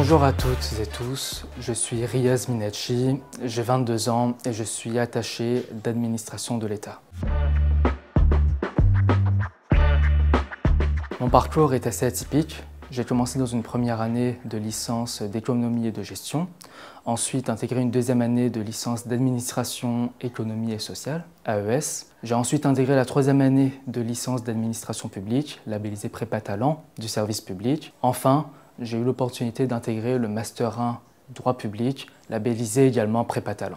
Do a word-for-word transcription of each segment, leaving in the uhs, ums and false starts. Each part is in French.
Bonjour à toutes et tous, je suis Riaz Minacci, j'ai vingt-deux ans et je suis attaché d'administration de l'État. Mon parcours est assez atypique. J'ai commencé dans une première année de licence d'économie et de gestion, ensuite intégré une deuxième année de licence d'administration, économie et sociale, A E S. J'ai ensuite intégré la troisième année de licence d'administration publique, labellisée Prépa Talent, du service public. Enfin, j'ai eu l'opportunité d'intégrer le Master un droit public, labellisé également Prépa Talent.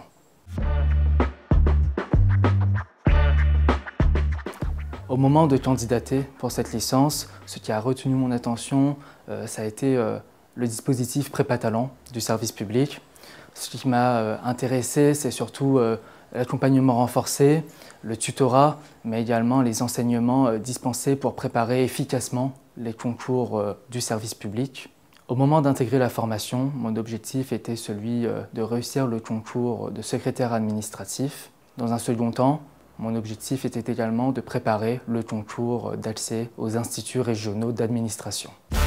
Au moment de candidater pour cette licence, ce qui a retenu mon attention, euh, ça a été euh, le dispositif Prépa Talent du service public. Ce qui m'a euh, intéressé, c'est surtout euh, l'accompagnement renforcé, le tutorat, mais également les enseignements euh, dispensés pour préparer efficacement les concours euh, du service public. Au moment d'intégrer la formation, mon objectif était celui euh, de réussir le concours de secrétaire administratif. Dans un second temps, mon objectif était également de préparer le concours d'accès aux instituts régionaux d'administration.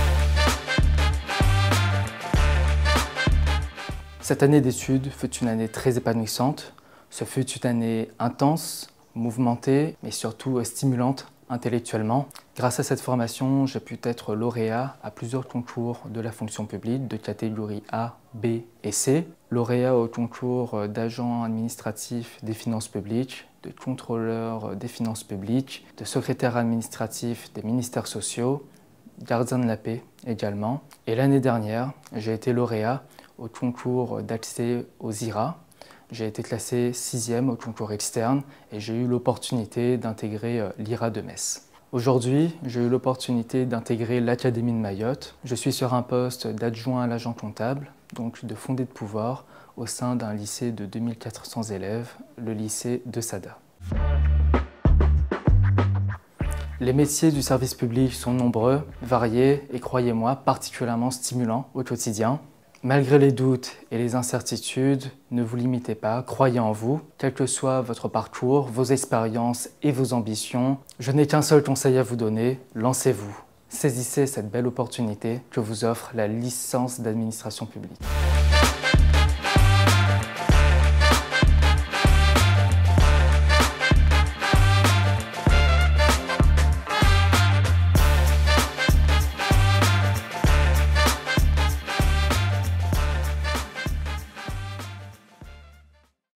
Cette année d'études fut une année très épanouissante. Ce fut une année intense, mouvementée, mais surtout stimulante intellectuellement. Grâce à cette formation, j'ai pu être lauréat à plusieurs concours de la fonction publique de catégorie A, B et C. Lauréat au concours d'agent administratif des finances publiques, de contrôleur des finances publiques, de secrétaire administratif des ministères sociaux, gardien de la paix également. Et l'année dernière, j'ai été lauréat au concours d'accès aux I R A. J'ai été classé sixième au concours externe et j'ai eu l'opportunité d'intégrer l'I R A de Metz. Aujourd'hui, j'ai eu l'opportunité d'intégrer l'Académie de Mayotte. Je suis sur un poste d'adjoint à l'agent comptable, donc de fondé de pouvoir, au sein d'un lycée de deux mille quatre cents élèves, le lycée de Sada. Les métiers du service public sont nombreux, variés et, croyez-moi, particulièrement stimulants au quotidien. Malgré les doutes et les incertitudes, ne vous limitez pas, croyez en vous. Quel que soit votre parcours, vos expériences et vos ambitions, je n'ai qu'un seul conseil à vous donner, lancez-vous. Saisissez cette belle opportunité que vous offre la licence d'administration publique.